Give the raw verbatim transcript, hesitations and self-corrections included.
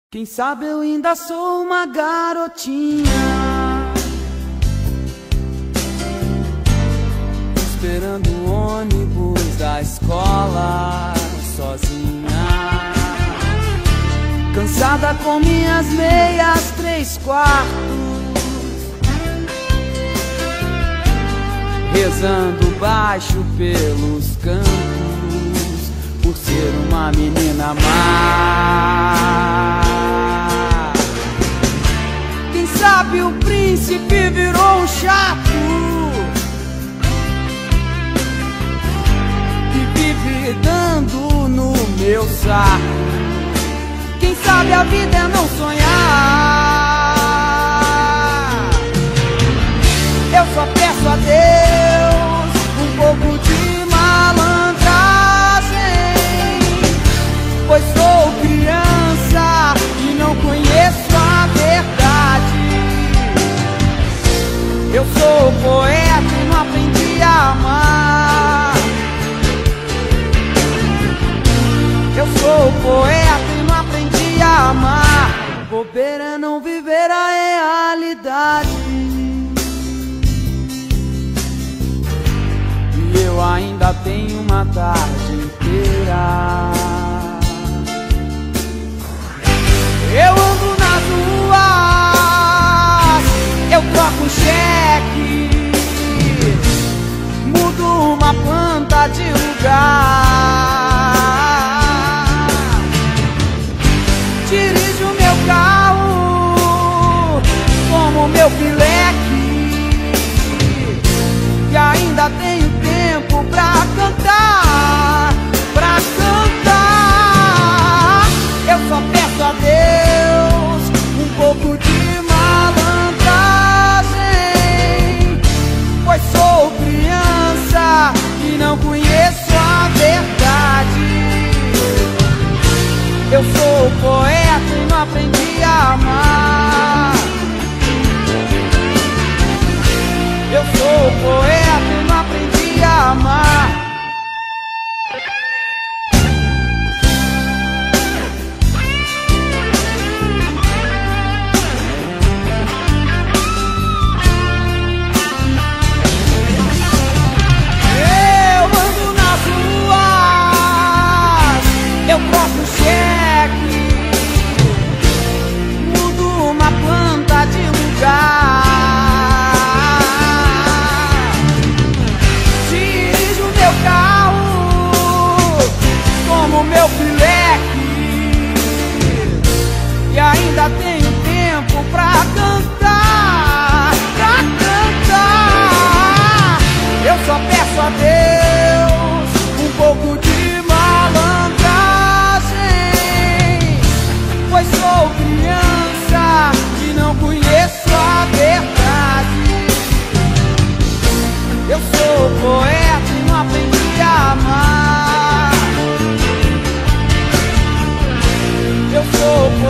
Quem sabe eu ainda sou uma garotinha, esperando o ônibus da escola sozinha, cansada com minhas meias três quartos, rezando baixo pelos cantos, por ser uma menina má. Quem sabe o príncipe virou um chato que vive dando no meu saco. Quem sabe a vida é não sonhar. Eu só peço a Deus um pouco de malandragem, pois sou criança e não conheço a verdade. Eu sou poeta e não aprendi a amar. Eu sou poeta e não aprendi a amar. Bobeira é não viver a realidade. E eu ainda tenho uma tarde inteira. Eu ando nas ruas, eu troco cheque, mudo uma planta de lugar, dirijo meu carro como meu pileque, e ainda tenho tempo pra cantar, pra cantar. Eu só peço a Deus um pouco de malandragem, pois sou criança e não conheço a verdade. Eu sou poeta e não aprendi a amar. Eu sou poeta e não aprendi a amar. Eu posso cheque, mudo uma planta de lugar, dirijo meu carro como meu pileque, e ainda tenho tempo pra cantar, pra cantar. Eu só peço a Deus um pouco de pois sou criança e não conheço a verdade. Eu sou poeta e não aprendi a amar. Eu sou poeta